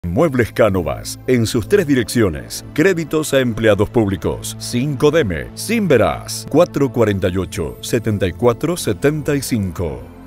Muebles Cánovas, en sus 3 direcciones. Créditos a empleados públicos. 5 Deme, Sin Verás, 448-7475.